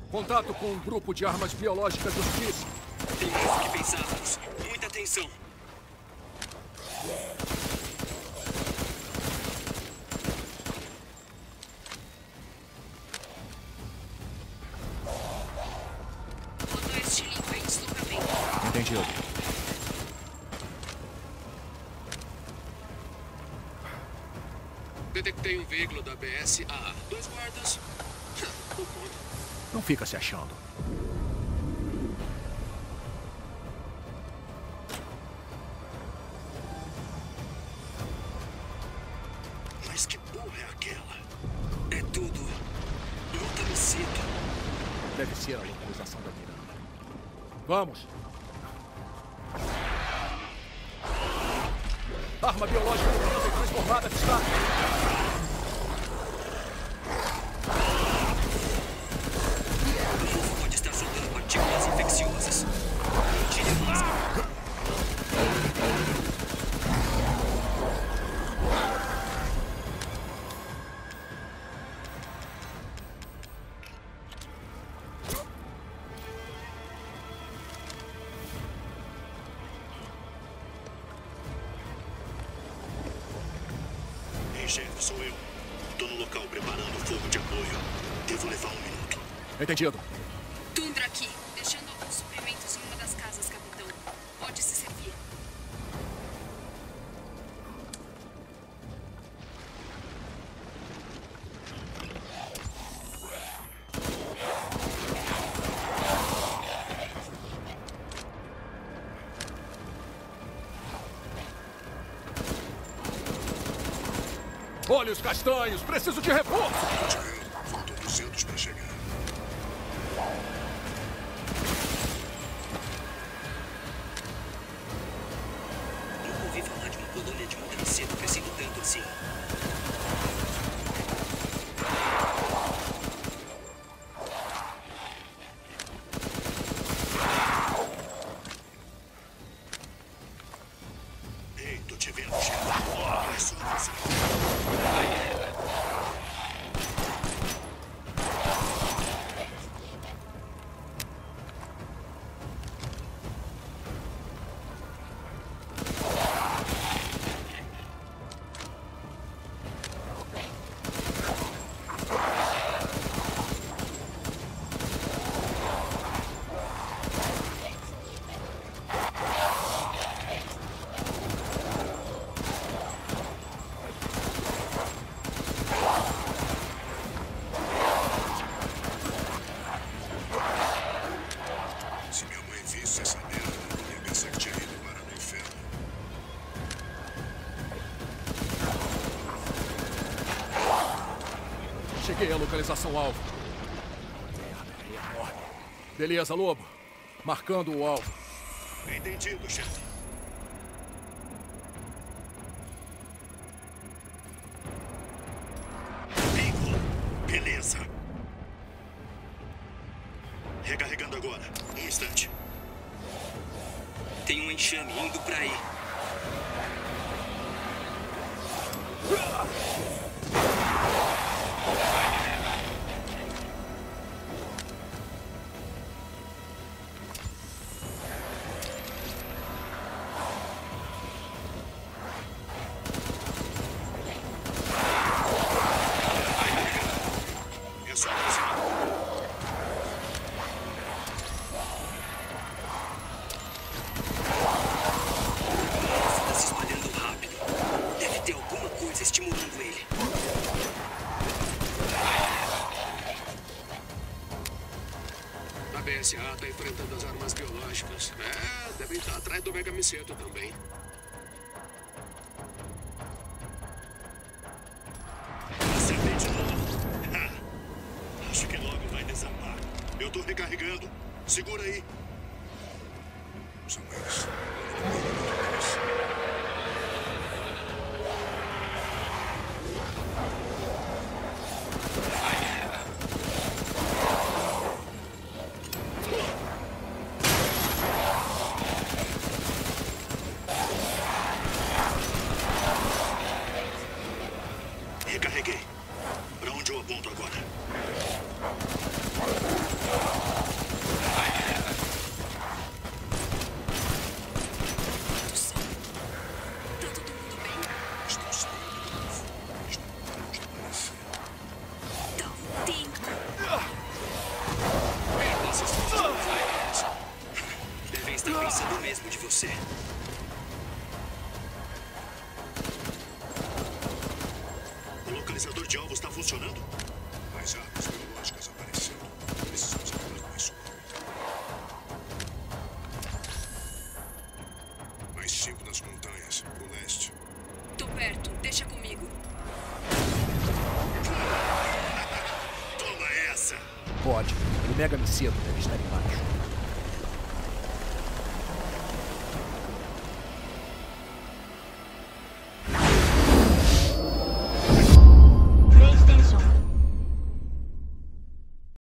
Contato com um grupo de armas biológicas hostis. Tem mais do que pensávamos. Muita atenção. Oeste limpo em deslocamento. Entendido. Detectei um veículo da BSAA. 2 guardas. Por conta. Não fica se achando. Mas que porra é aquela? É tudo fortalecido. Deve ser a localização da Miranda. Vamos. Arma biológica transformada, está. O povo pode estar soltando partículas infecciosas. Tire a máscara. Ei, chefe, sou eu. Tô no local preparando o fogo de apoio. Devo levar 1 minuto. Entendido. Tundra aqui, deixando alguns suprimentos em uma das casas, capitão. Pode se servir. Olhos castanhos, preciso de reforço. Faltam 200 para chegar. Nunca ouvi falar de uma colônia de muito cedo crescendo tanto assim. Ei, tô te vendo, chefe. É só você. Se minha mãe visse essa merda, ela ia pensar que tinha ido parar no inferno. Cheguei à localização alvo. Merda, é enorme. Beleza, Lobo. Marcando o alvo. Entendido, chefe. Bingo! Beleza. Recarregando agora. Um instante. Tem um enxame indo pra aí. É só aproximar. Está se espalhando rápido. Deve ter alguma coisa estimulando ele. A BSA está enfrentando as armas biológicas. Devem estar atrás do Mega Miceto também. Acertei de novo. Acho que logo vai desarmar. Eu tô recarregando. Segura aí. São eles. Recarreguei. Pra onde eu aponto agora? você. O localizador de alvos está funcionando? Mais armas biológicas aparecendo. Precisamos acabar com isso. Mais 5 nas montanhas, pro leste. Tô perto, deixa comigo. Toma essa! Pode. O Mega Miceta deve estar embaixo.